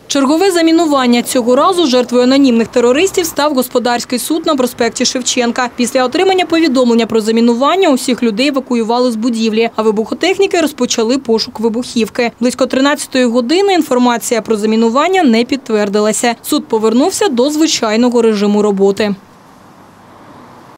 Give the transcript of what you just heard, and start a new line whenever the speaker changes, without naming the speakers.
Чергове замінування. Цього разу жертвою анонімних терористів став господарський суд на проспекті Шевченка. Після отримання повідомлення про замінування усіх людей евакуювали з будівлі, а вибухотехніки розпочали пошук вибухівки. Близько 13-ї години інформація про замінування не підтвердилася. Суд повернувся до звичайного режиму роботи.